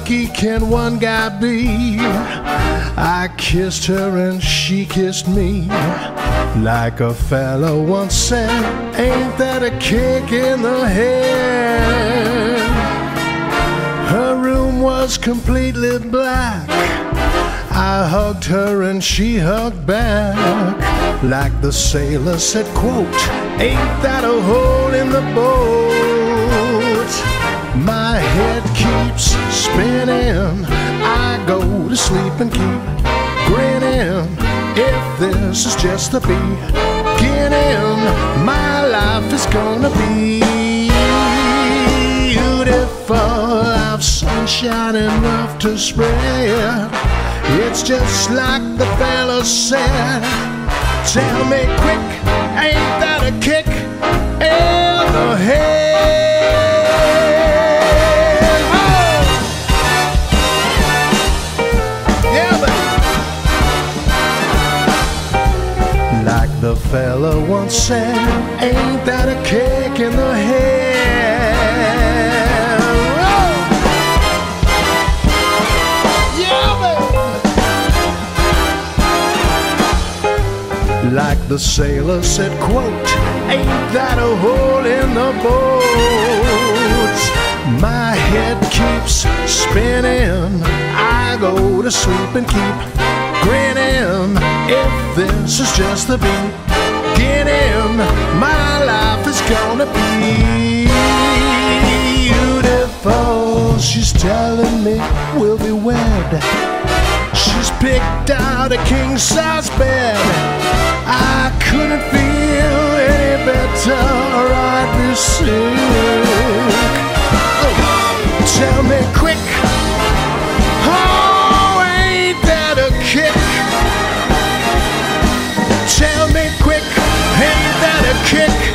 lucky can one guy be? I kissed her and she kissed me. Like a fella once said, ain't that a kick in the head? Her room was completely black. I hugged her and she hugged back. Like the sailor said, quote, ain't that a hole in the boat? My head keeps spinning. I go to sleep and keep grinning. If this is just the beginning, my life is gonna be beautiful. I've sunshine enough to spread. It's just like the fella said. Tell me quick, ain't that a kick in the head? Oh! Yeah, but like the fella once said, ain't that a kick in the head? Oh! Yeah, but like the sailor said, quote, ain't that a hole in the boat? My head keeps spinning. I go to sleep and keep grinning. If this is just the beginning, my life is gonna be beautiful. She's telling me we'll be wed. She's picked out a king-size bed. I couldn't feel any better right this sick. Oh, tell me quick, oh, ain't that a kick? Tell me quick, ain't that a kick?